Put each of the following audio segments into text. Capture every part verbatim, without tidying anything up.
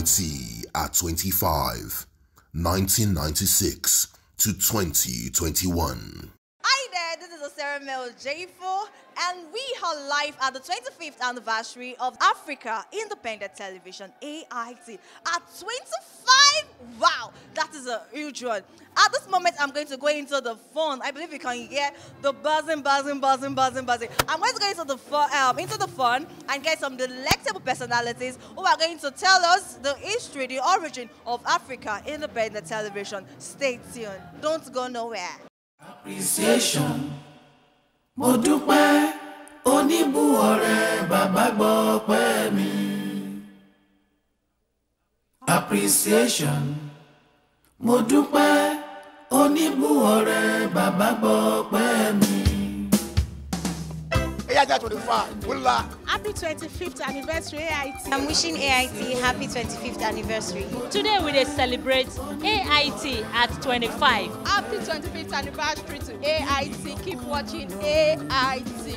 T at twenty-five, nineteen ninety-six to twenty twenty-one. Hi there, this is Osereme Ojefo, and we are live at the twenty-fifth anniversary of Africa Independent Television, A I T, at twenty-five. Wow, that is a huge one. At this moment, I'm going to go into the phone. I believe you can hear the buzzing, buzzing, buzzing, buzzing, buzzing. I'm going to go into the phone, um, into the phone and get some delectable personalities who are going to tell us the history, the origin of Africa Independent Television. Stay tuned. Don't go nowhere. Appreciation. Mo dúpẹ́ oníbù ọ̀rẹ́ bàbá gbọ́ pẹ́ mi. Appreciation. Mo dúpẹ́ oníbù ọ̀rẹ́ bàbá gbọ́ pẹ́ mi. Happy twenty-fifth anniversary A I T. I'm wishing A I T happy twenty-fifth anniversary. Today we dey celebrate A I T at twenty-five. Happy twenty-fifth anniversary to A I T. Keep watching A I T.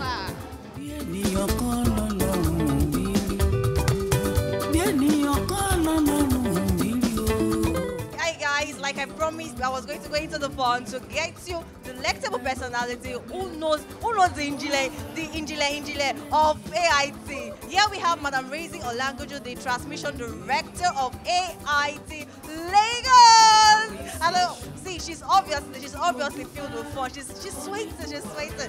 Hi guys, like I promised, I was going to go into the phone to get you delectable personality who knows who knows the Injile, the Injile Injile of A I T. Here we have Madam Raising Olangojo, the transmission director of A I T Lagos. And uh, see, she's obviously she's obviously filled with fun. She's she's sweating, she's sweating.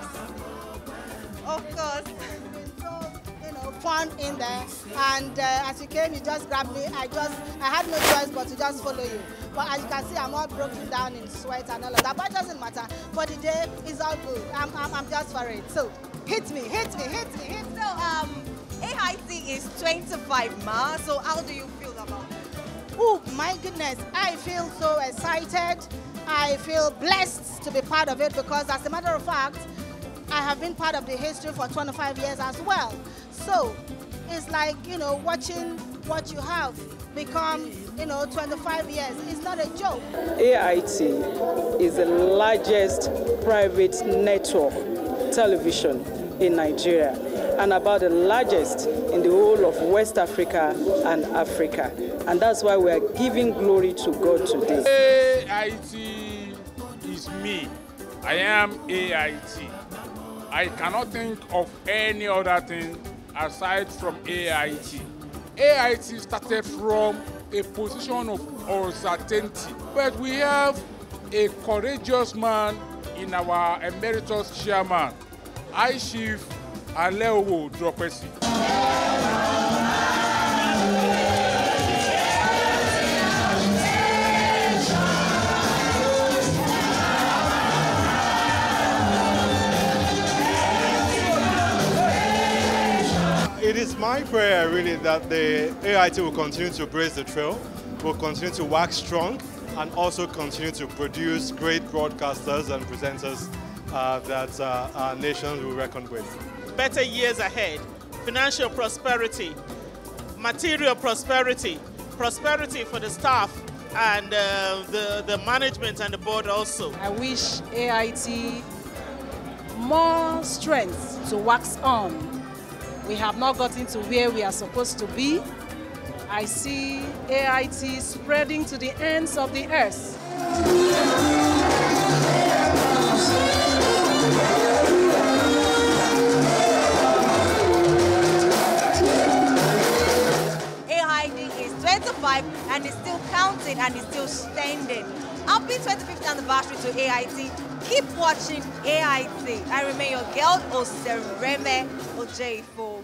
Of course. You know, fun in there, and uh, as you came, you just grabbed me. I just, I had no choice but to just follow you. But as you can see, I'm all broken down in sweat and all of that. But it doesn't matter. For the day, it's all good. I'm, I'm, I'm just for it. So, hit me, hit me, hit me, hit me. So, um, A I T is twenty-five, ma. So, how do you feel about it? Oh my goodness, I feel so excited. I feel blessed to be part of it because, as a matter of fact, I have been part of the history for twenty-five years as well. So it's like, you know, watching what you have become, you know, twenty-five years. It's not a joke. A I T is the largest private network television in Nigeria and about the largest in the whole of West Africa and Africa. And that's why we are giving glory to God today. A I T is me. I am A I T. I cannot think of any other thing aside from A I T. A I T started from a position of uncertainty, but we have a courageous man in our emeritus chairman, High Chief Aleowo Dropesi. It is my prayer, really, that the A I T will continue to blaze the trail, will continue to wax strong, and also continue to produce great broadcasters and presenters uh, that uh, our nations will reckon with. Better years ahead, financial prosperity, material prosperity, prosperity for the staff and uh, the, the management and the board also. I wish A I T more strength to wax on. We have not gotten to where we are supposed to be. I see A I T spreading to the ends of the earth. A I T is twenty-five and is still counting and is still standing. Happy twenty-fifth anniversary to A I T. Keep watching A I T. I remain your girl, Osereme Ojefo.